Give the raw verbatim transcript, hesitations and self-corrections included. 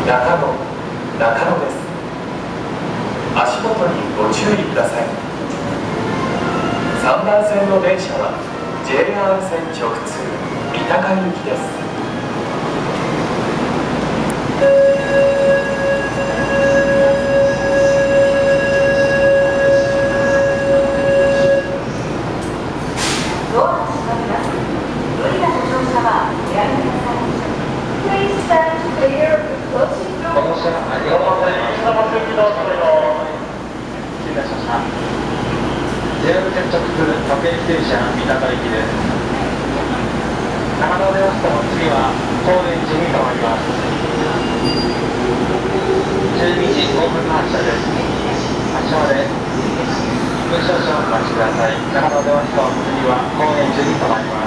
中野、中野です。足元にご注意ください。さんばん線の電車は ジェイアール 線直通三鷹行きです。 ドアが閉まります。無理なご乗車はおやめください。Please stand clear of the closing door. ご乗車ありがとうございます。失礼いたしました。ジェイアール 線直通各駅停車三鷹行きです。長野出ましたの次は高円寺に停まります。じゅうにじごふん発車です。発車まで少々お待ちください。長野出ましたの次は高円寺に停まります。